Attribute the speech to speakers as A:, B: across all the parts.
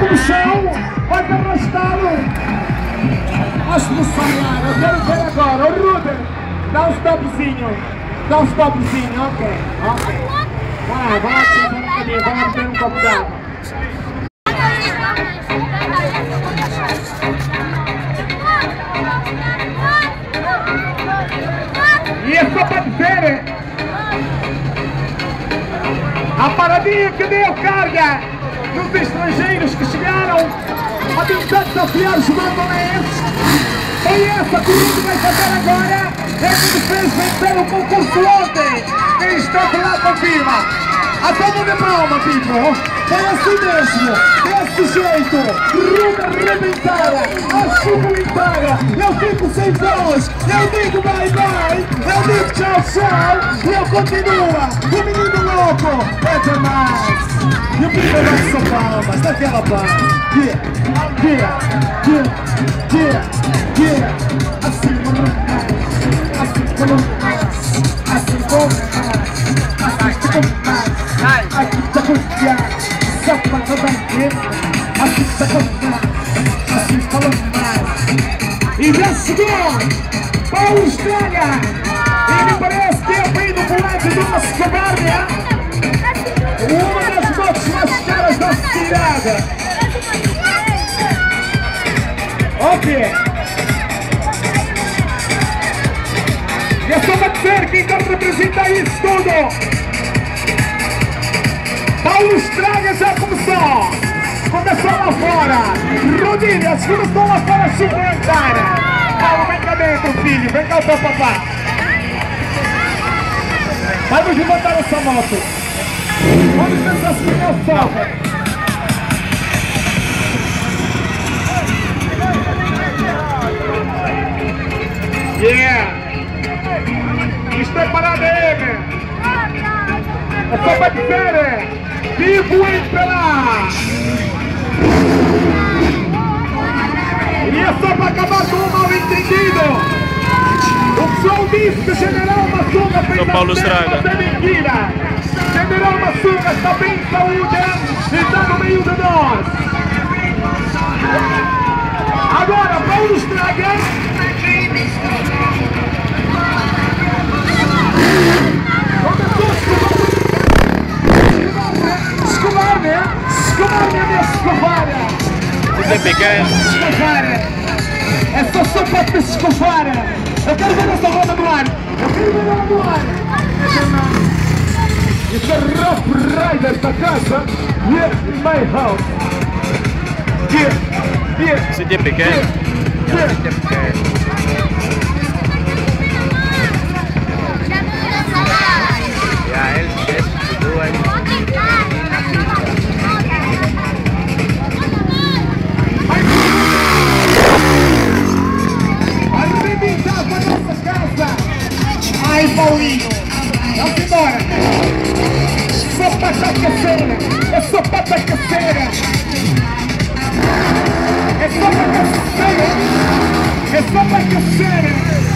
A: no chão, pode arrastá-lo. Acho que não falhar, eu quero ver agora. O Ruder, dá um stopzinho. Dá um stopzinho, ok. Vai lá sentar um bocadinho, vai lá beber um copo d'água. E é só para dizer, a paradinha que deu carga nos estrangeiros que chegaram a tentar desafiar os bandoleiros. Foi essa que o Rude vai fazer agora, é que ele fez vencer o concurso ontem. Quem está lá confirma. A todo de palma, tipo. Foi assim mesmo, desse jeito. Rude arrebentara, a sublimentada. Eu fico sem voz, eu digo bye bye, eu digo tchau tchau. E eu continuo, o menino louco é demais. E o menino vai só palmas, daquela paz. Assim como mais, assim como mais, assim como mais, assim como mais, aqui tá confiado, só pra toda a assim tá confiado, assim como mais. E já chegou para a Austrália, e me parece que é o bem do volante do nosso Cabarnia, uma das motos mais caras da cidade. Ok. E é só para dizer quem representa isso tudo. Paulo Estraga já começou. Começou lá fora. Rodilhas, começou lá fora a subentar. Paulo, vem cá dentro, filho. Vem cá o teu papá. Vamos levantar essa moto. Vamos pensar se não sobe. Yeah! Isto é para a DM! É só para dizer! Vivo em Pelá! E é só para acabar com o mal entendido! O pessoal disse que o General Massuga fez a fazer mentira! General Massuga está bem em saúde e está no meio de nós! Agora, Paulo Estraga! Escovar!
B: Tudo é pequeno!
A: Escovar! É só para te escovar! Eu quero ver essa roda no ar! Eu quero ver ela no ar! Isso é Rough Rider da casa! Yeah, in my house! Yeah!
B: Tudo é pequeno! Tudo é pequeno!
A: Ai, Paulinho, vamos embora. Só para aquecer, é só para aquecer. É só para aquecer. É só para aquecer.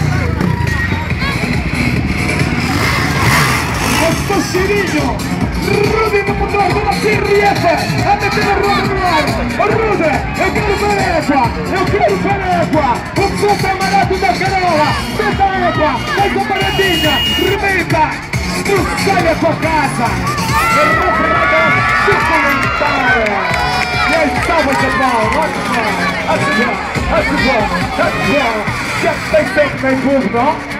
A: Eu sou cheirinho. Rude no motor da CRF, a meter a roda no ar. Ô Rude, eu quero ver égua, eu quero ver égua. O super amarelo da Carola, meta a égua, faz a paradinha, remeta, tu sai da tua casa. É Rough Rider suplementar. E aí salva de pau, ótimo, já tem sempre em turno.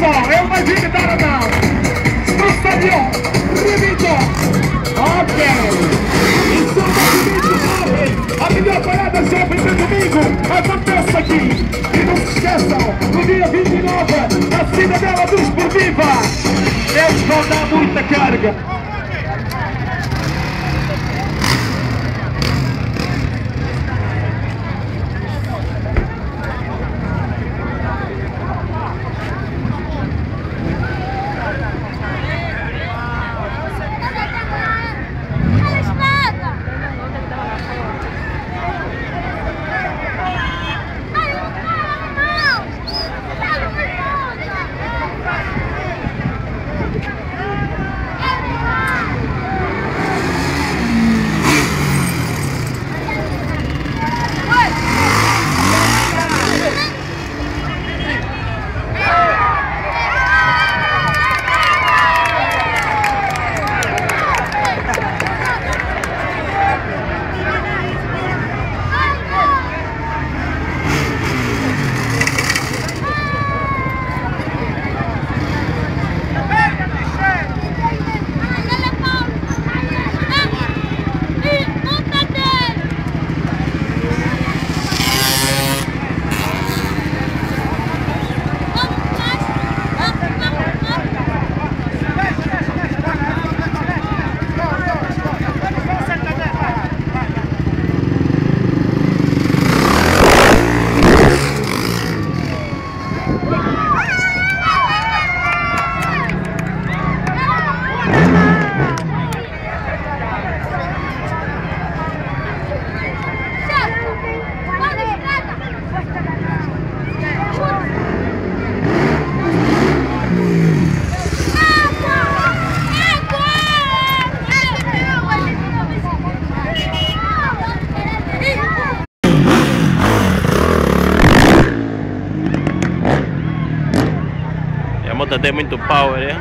A: só, é uma dica da Natal. Stadion, Rivito. Ok. Insomma, Rivito, a melhor parada sempre no domingo acontece aqui. E não se esqueçam, no dia 29, a Cidadela dos Esportiva. Eles vão dar muita carga.
B: A moto tem muito power, né?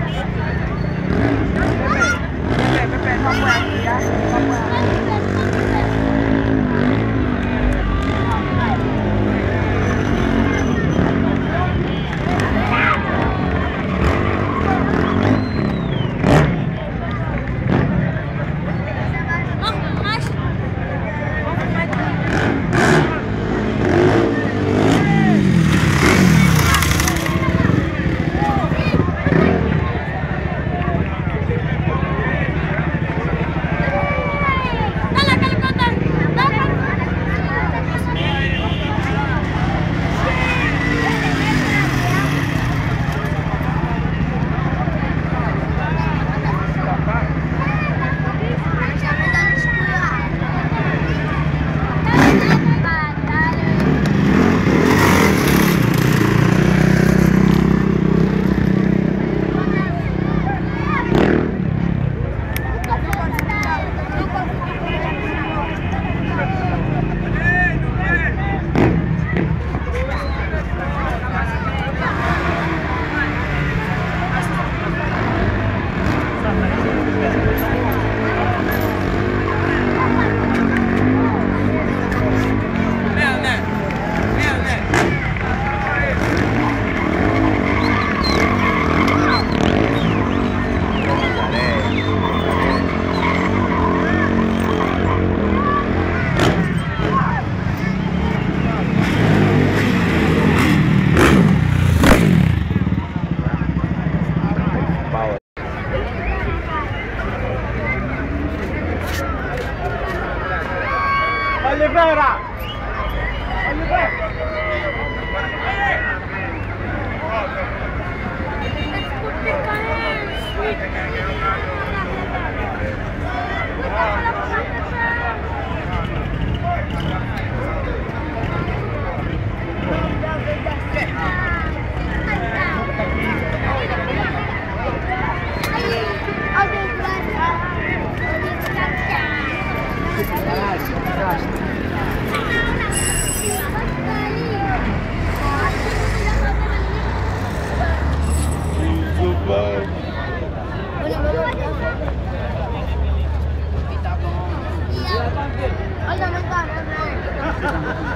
A: Oliveira!
C: Olha,